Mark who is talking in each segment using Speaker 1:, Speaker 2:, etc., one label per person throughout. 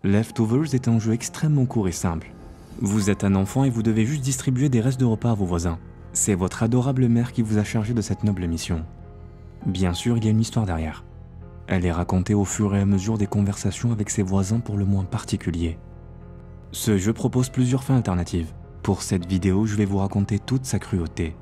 Speaker 1: Leftovers est un jeu extrêmement court et simple. Vous êtes un enfant et vous devez juste distribuer des restes de repas à vos voisins. C'est votre adorable mère qui vous a chargé de cette noble mission. Bien sûr, il y a une histoire derrière. Elle est racontée au fur et à mesure des conversations avec ses voisins pour le moins particuliers. Ce jeu propose plusieurs fins alternatives. Pour cette vidéo, je vais vous raconter toute sa cruauté.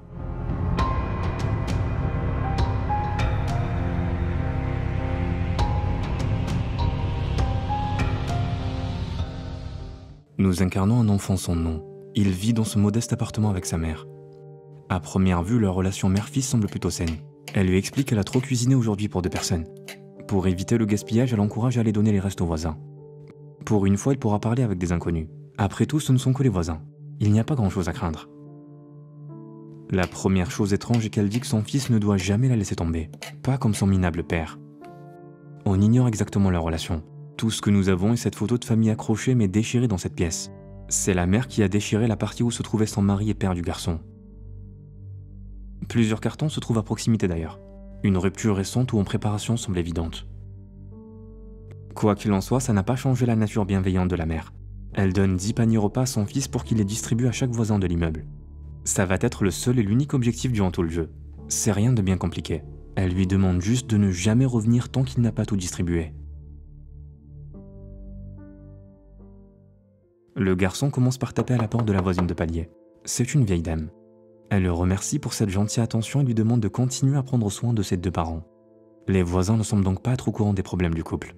Speaker 1: Nous incarnons un enfant sans nom. Il vit dans ce modeste appartement avec sa mère. À première vue, leur relation mère-fils semble plutôt saine. Elle lui explique qu'elle a trop cuisiné aujourd'hui pour 2 personnes. Pour éviter le gaspillage, elle l'encourage à aller donner les restes aux voisins. Pour une fois, il pourra parler avec des inconnus. Après tout, ce ne sont que les voisins. Il n'y a pas grand-chose à craindre. La première chose étrange est qu'elle dit que son fils ne doit jamais la laisser tomber. Pas comme son minable père. On ignore exactement leur relation. Tout ce que nous avons est cette photo de famille accrochée mais déchirée dans cette pièce. C'est la mère qui a déchiré la partie où se trouvait son mari et père du garçon. Plusieurs cartons se trouvent à proximité d'ailleurs. Une rupture récente ou en préparation semble évidente. Quoi qu'il en soit, ça n'a pas changé la nature bienveillante de la mère. Elle donne 10 paniers repas à son fils pour qu'il les distribue à chaque voisin de l'immeuble. Ça va être le seul et l'unique objectif durant tout le jeu. C'est rien de bien compliqué. Elle lui demande juste de ne jamais revenir tant qu'il n'a pas tout distribué. Le garçon commence par taper à la porte de la voisine de palier. C'est une vieille dame. Elle le remercie pour cette gentille attention et lui demande de continuer à prendre soin de ses 2 parents. Les voisins ne semblent donc pas être au courant des problèmes du couple.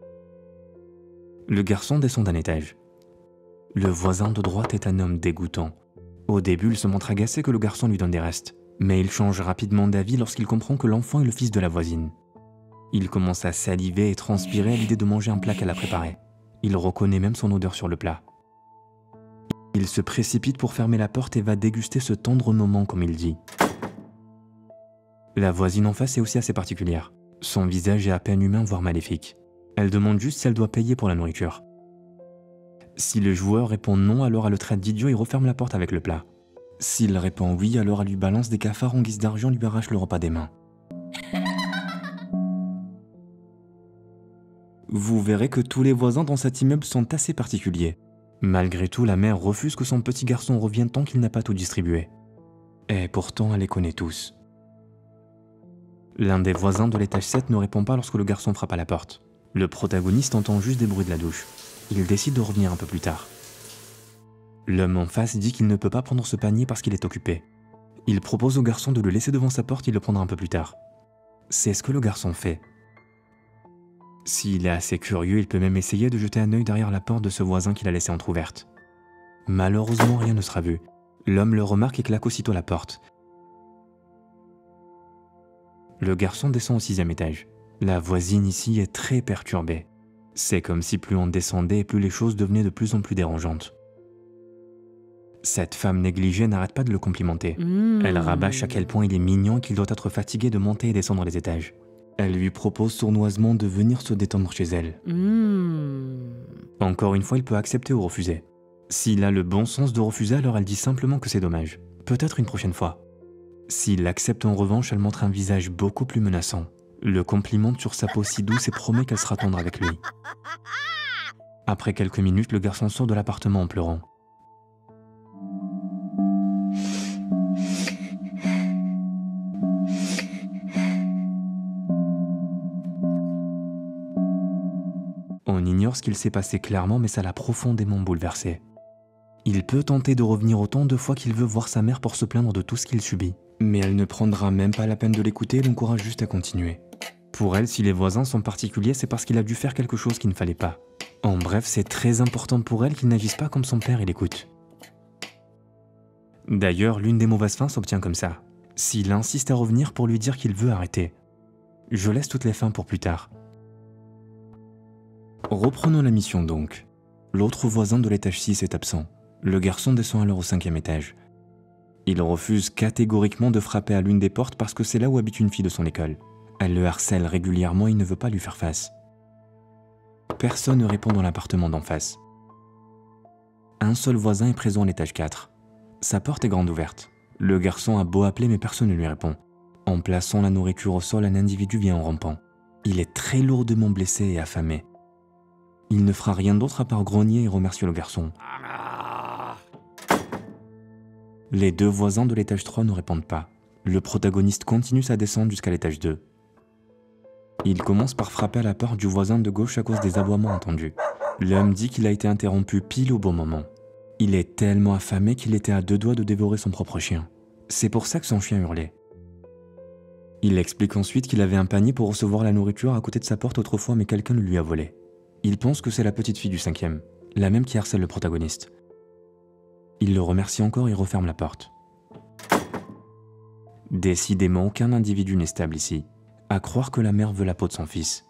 Speaker 1: Le garçon descend d'un étage. Le voisin de droite est un homme dégoûtant. Au début, il se montre agacé que le garçon lui donne des restes, mais il change rapidement d'avis lorsqu'il comprend que l'enfant est le fils de la voisine. Il commence à saliver et transpirer à l'idée de manger un plat qu'elle a préparé. Il reconnaît même son odeur sur le plat. Il se précipite pour fermer la porte et va déguster ce tendre moment comme il dit. La voisine en face est aussi assez particulière. Son visage est à peine humain voire maléfique. Elle demande juste si elle doit payer pour la nourriture. Si le joueur répond non, alors elle le traite d'idiot et referme la porte avec le plat. S'il répond oui, alors elle lui balance des cafards en guise d'argent et lui arrache le repas des mains. Vous verrez que tous les voisins dans cet immeuble sont assez particuliers. Malgré tout, la mère refuse que son petit garçon revienne tant qu'il n'a pas tout distribué. Et pourtant, elle les connaît tous. L'un des voisins de l'étage 7 ne répond pas lorsque le garçon frappe à la porte. Le protagoniste entend juste des bruits de la douche. Il décide de revenir un peu plus tard. L'homme en face dit qu'il ne peut pas prendre ce panier parce qu'il est occupé. Il propose au garçon de le laisser devant sa porte et le prendra un peu plus tard. C'est ce que le garçon fait. S'il est assez curieux, il peut même essayer de jeter un œil derrière la porte de ce voisin qu'il a laissé entrouverte. Malheureusement, rien ne sera vu. L'homme le remarque et claque aussitôt la porte. Le garçon descend au 6e étage. La voisine ici est très perturbée. C'est comme si plus on descendait et plus les choses devenaient de plus en plus dérangeantes. Cette femme négligée n'arrête pas de le complimenter. Elle rabâche à quel point il est mignon et qu'il doit être fatigué de monter et descendre les étages. Elle lui propose sournoisement de venir se détendre chez elle. Encore une fois, il peut accepter ou refuser. S'il a le bon sens de refuser, alors elle dit simplement que c'est dommage. Peut-être une prochaine fois. S'il accepte en revanche, elle montre un visage beaucoup plus menaçant. Le complimente sur sa peau si douce et promet qu'elle sera tendre avec lui. Après quelques minutes, le garçon sort de l'appartement en pleurant. On ignore ce qu'il s'est passé clairement, mais ça l'a profondément bouleversé. Il peut tenter de revenir autant de fois qu'il veut voir sa mère pour se plaindre de tout ce qu'il subit. Mais elle ne prendra même pas la peine de l'écouter et l'encourage juste à continuer. Pour elle, si les voisins sont particuliers, c'est parce qu'il a dû faire quelque chose qu'il ne fallait pas. En bref, c'est très important pour elle qu'il n'agisse pas comme son père et l'écoute. D'ailleurs, l'une des mauvaises fins s'obtient comme ça. S'il insiste à revenir pour lui dire qu'il veut arrêter. Je laisse toutes les fins pour plus tard. Reprenons la mission donc. L'autre voisin de l'étage 6 est absent. Le garçon descend alors au 5e étage. Il refuse catégoriquement de frapper à l'une des portes parce que c'est là où habite une fille de son école. Elle le harcèle régulièrement et il ne veut pas lui faire face. Personne ne répond dans l'appartement d'en face. Un seul voisin est présent à l'étage 4. Sa porte est grande ouverte. Le garçon a beau appeler mais personne ne lui répond. En plaçant la nourriture au sol, un individu vient en rampant. Il est très lourdement blessé et affamé. Il ne fera rien d'autre à part grogner et remercier le garçon. Les deux voisins de l'étage 3 ne répondent pas. Le protagoniste continue sa descente jusqu'à l'étage 2. Il commence par frapper à la porte du voisin de gauche à cause des aboiements entendus. L'homme dit qu'il a été interrompu pile au bon moment. Il est tellement affamé qu'il était à 2 doigts de dévorer son propre chien. C'est pour ça que son chien hurlait. Il explique ensuite qu'il avait un panier pour recevoir la nourriture à côté de sa porte autrefois, mais quelqu'un le lui a volé. Il pense que c'est la petite fille du 5e, la même qui harcèle le protagoniste. Il le remercie encore et referme la porte. Décidément, aucun individu n'est stable ici, à croire que la mère veut la peau de son fils.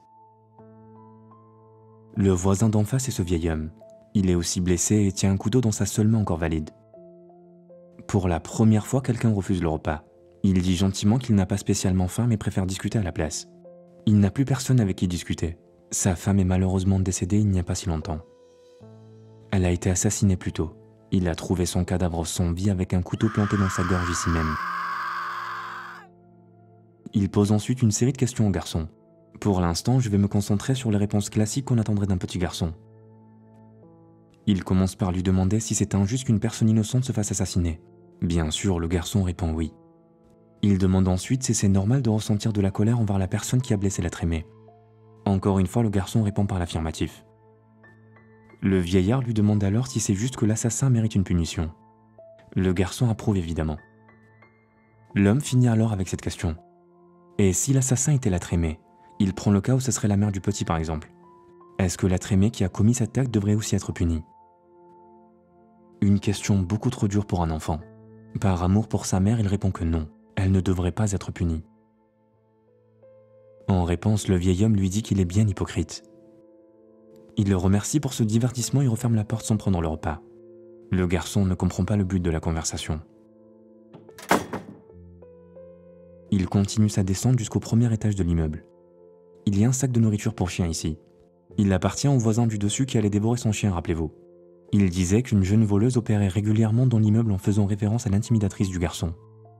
Speaker 1: Le voisin d'en face est ce vieil homme. Il est aussi blessé et tient un couteau dans sa seule main encore valide. Pour la première fois, quelqu'un refuse le repas. Il dit gentiment qu'il n'a pas spécialement faim mais préfère discuter à la place. Il n'a plus personne avec qui discuter. Sa femme est malheureusement décédée il n'y a pas si longtemps. Elle a été assassinée plus tôt. Il a trouvé son cadavre sans vie avec un couteau planté dans sa gorge ici même. Il pose ensuite une série de questions au garçon. Pour l'instant, je vais me concentrer sur les réponses classiques qu'on attendrait d'un petit garçon. Il commence par lui demander si c'est injuste qu'une personne innocente se fasse assassiner. Bien sûr, le garçon répond oui. Il demande ensuite si c'est normal de ressentir de la colère envers la personne qui a blessé l'être aimé. Encore une fois, le garçon répond par l'affirmatif. Le vieillard lui demande alors si c'est juste que l'assassin mérite une punition. Le garçon approuve évidemment. L'homme finit alors avec cette question. Et si l'assassin était l'être aimé? Il prend le cas où ce serait la mère du petit par exemple. Est-ce que l'être aimé qui a commis cet acte devrait aussi être puni? Une question beaucoup trop dure pour un enfant. Par amour pour sa mère, il répond que non, elle ne devrait pas être punie. En réponse, le vieil homme lui dit qu'il est bien hypocrite. Il le remercie pour ce divertissement et referme la porte sans prendre le repas. Le garçon ne comprend pas le but de la conversation. Il continue sa descente jusqu'au premier étage de l'immeuble. Il y a un sac de nourriture pour chien ici. Il appartient au voisin du dessus qui allait dévorer son chien, rappelez-vous. Il disait qu'une jeune voleuse opérait régulièrement dans l'immeuble en faisant référence à l'intimidatrice du garçon.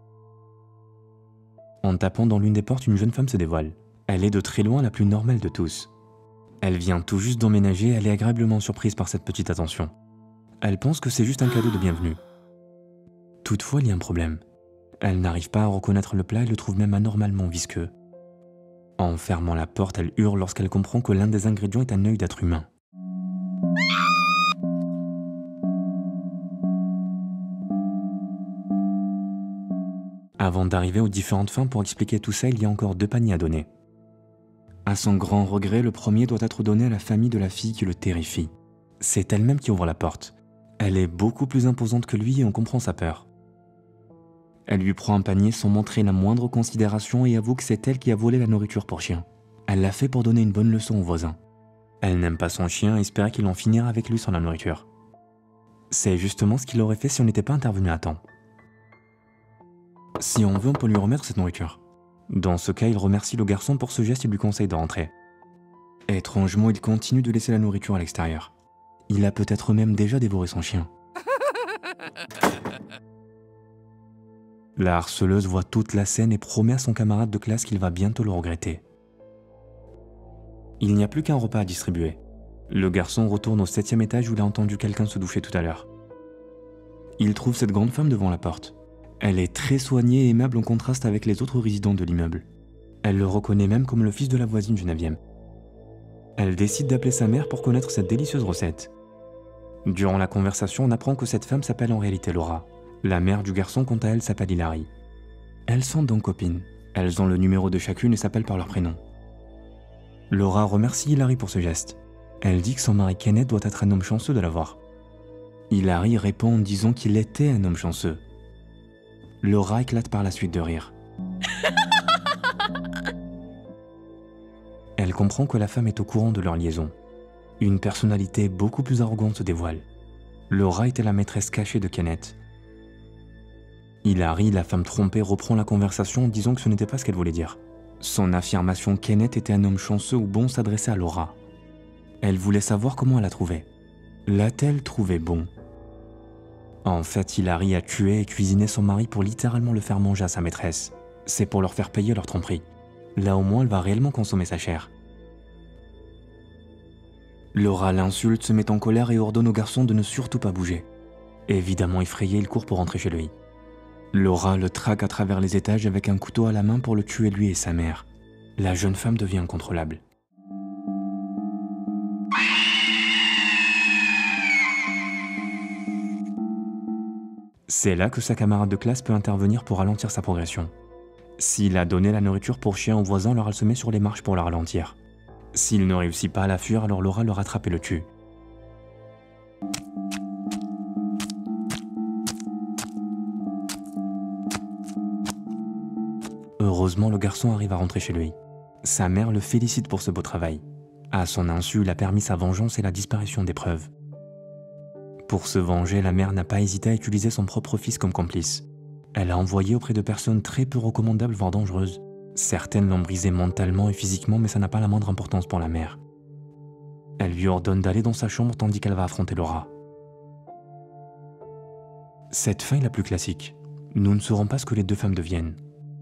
Speaker 1: En tapant dans l'une des portes, une jeune femme se dévoile. Elle est de très loin la plus normale de tous. Elle vient tout juste d'emménager et elle est agréablement surprise par cette petite attention. Elle pense que c'est juste un cadeau de bienvenue. Toutefois, il y a un problème. Elle n'arrive pas à reconnaître le plat et le trouve même anormalement visqueux. En fermant la porte, elle hurle lorsqu'elle comprend que l'un des ingrédients est un œil d'être humain. Avant d'arriver aux différentes fins pour expliquer tout ça, il y a encore 2 paniers à donner. À son grand regret, le premier doit être donné à la famille de la fille qui le terrifie. C'est elle-même qui ouvre la porte. Elle est beaucoup plus imposante que lui et on comprend sa peur. Elle lui prend un panier sans montrer la moindre considération et avoue que c'est elle qui a volé la nourriture pour chien. Elle l'a fait pour donner une bonne leçon au voisin. Elle n'aime pas son chien et espérait qu'il en finira avec lui sans la nourriture. C'est justement ce qu'il aurait fait si on n'était pas intervenu à temps. Si on veut, on peut lui remettre cette nourriture. Dans ce cas, il remercie le garçon pour ce geste et lui conseille de rentrer. Étrangement, il continue de laisser la nourriture à l'extérieur. Il a peut-être même déjà dévoré son chien. La harceleuse voit toute la scène et promet à son camarade de classe qu'il va bientôt le regretter. Il n'y a plus qu'un repas à distribuer. Le garçon retourne au 7e étage où il a entendu quelqu'un se doucher tout à l'heure. Il trouve cette grande femme devant la porte. Elle est très soignée et aimable en contraste avec les autres résidents de l'immeuble. Elle le reconnaît même comme le fils de la voisine du 9e. Elle décide d'appeler sa mère pour connaître cette délicieuse recette. Durant la conversation, on apprend que cette femme s'appelle en réalité Laura. La mère du garçon, quant à elle, s'appelle Hilary. Elles sont donc copines. Elles ont le numéro de chacune et s'appellent par leur prénom. Laura remercie Hilary pour ce geste. Elle dit que son mari Kenneth doit être un homme chanceux de l'avoir. Hilary répond en disant qu'il était un homme chanceux. Laura éclate par la suite de rire. Elle comprend que la femme est au courant de leur liaison. Une personnalité beaucoup plus arrogante se dévoile. Laura était la maîtresse cachée de Kenneth. Hilary, la femme trompée, reprend la conversation en disant que ce n'était pas ce qu'elle voulait dire. Son affirmation Kenneth était un homme chanceux ou bon s'adressait à Laura. Elle voulait savoir comment elle l'a trouvé. L'a-t-elle trouvé bon? En fait, Hilary a tué et cuisiné son mari pour littéralement le faire manger à sa maîtresse. C'est pour leur faire payer leur tromperie. Là au moins, elle va réellement consommer sa chair. Laura l'insulte, se met en colère et ordonne au garçon de ne surtout pas bouger. Évidemment effrayé, il court pour rentrer chez lui. Laura le traque à travers les étages avec un couteau à la main pour le tuer lui et sa mère. La jeune femme devient incontrôlable. C'est là que sa camarade de classe peut intervenir pour ralentir sa progression. S'il a donné la nourriture pour chien au voisin, alors elle se met sur les marches pour la ralentir. S'il ne réussit pas à la fuir, alors Laura le rattrape et le tue. Heureusement, le garçon arrive à rentrer chez lui. Sa mère le félicite pour ce beau travail. À son insu, il a permis sa vengeance et la disparition des preuves. Pour se venger, la mère n'a pas hésité à utiliser son propre fils comme complice. Elle a envoyé auprès de personnes très peu recommandables, voire dangereuses. Certaines l'ont brisé mentalement et physiquement, mais ça n'a pas la moindre importance pour la mère. Elle lui ordonne d'aller dans sa chambre tandis qu'elle va affronter Laura. Cette fin est la plus classique. Nous ne saurons pas ce que les deux femmes deviennent.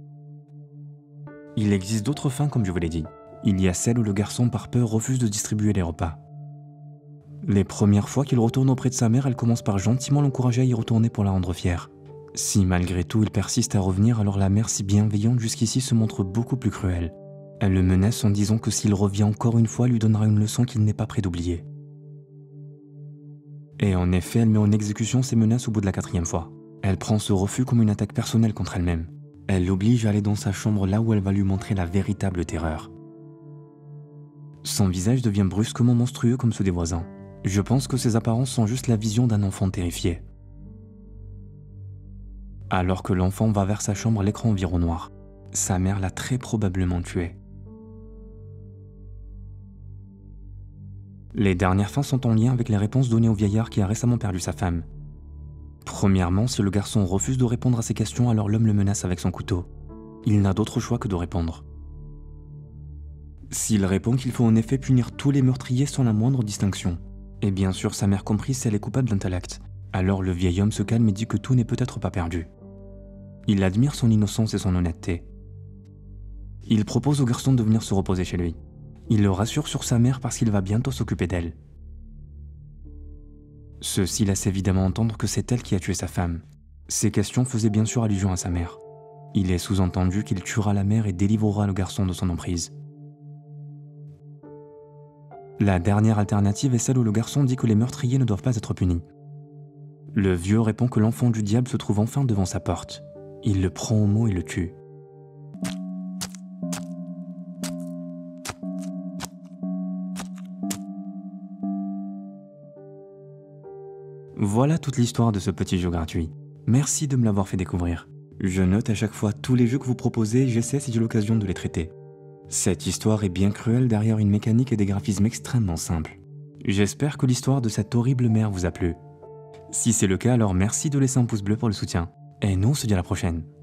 Speaker 1: Il existe d'autres fins comme je vous l'ai dit. Il y a celle où le garçon par peur refuse de distribuer les repas. Les premières fois qu'il retourne auprès de sa mère, elle commence par gentiment l'encourager à y retourner pour la rendre fière. Si malgré tout il persiste à revenir, alors la mère si bienveillante jusqu'ici se montre beaucoup plus cruelle. Elle le menace en disant que s'il revient encore une fois, elle lui donnera une leçon qu'il n'est pas prêt d'oublier. Et en effet, elle met en exécution ses menaces au bout de la 4e fois. Elle prend ce refus comme une attaque personnelle contre elle-même. Elle l'oblige à aller dans sa chambre là où elle va lui montrer la véritable terreur. Son visage devient brusquement monstrueux comme ceux des voisins. Je pense que ces apparences sont juste la vision d'un enfant terrifié. Alors que l'enfant va vers sa chambre, l'écran environ noir. Sa mère l'a très probablement tué. Les dernières fins sont en lien avec les réponses données au vieillard qui a récemment perdu sa femme. Premièrement, si le garçon refuse de répondre à ses questions, alors l'homme le menace avec son couteau. Il n'a d'autre choix que de répondre. S'il répond qu'il faut en effet punir tous les meurtriers sans la moindre distinction, et bien sûr sa mère comprise si elle est coupable d'intellect, alors le vieil homme se calme et dit que tout n'est peut-être pas perdu. Il admire son innocence et son honnêteté. Il propose au garçon de venir se reposer chez lui. Il le rassure sur sa mère parce qu'il va bientôt s'occuper d'elle. Ceci laisse évidemment entendre que c'est elle qui a tué sa femme. Ces questions faisaient bien sûr allusion à sa mère. Il est sous-entendu qu'il tuera la mère et délivrera le garçon de son emprise. La dernière alternative est celle où le garçon dit que les meurtriers ne doivent pas être punis. Le vieux répond que l'enfant du diable se trouve enfin devant sa porte. Il le prend au mot et le tue. Voilà toute l'histoire de ce petit jeu gratuit. Merci de me l'avoir fait découvrir. Je note à chaque fois tous les jeux que vous proposez et j'essaie si j'ai l'occasion de les traiter. Cette histoire est bien cruelle derrière une mécanique et des graphismes extrêmement simples. J'espère que l'histoire de cette horrible mère vous a plu. Si c'est le cas, alors merci de laisser un pouce bleu pour le soutien. Et nous, on se dit à la prochaine.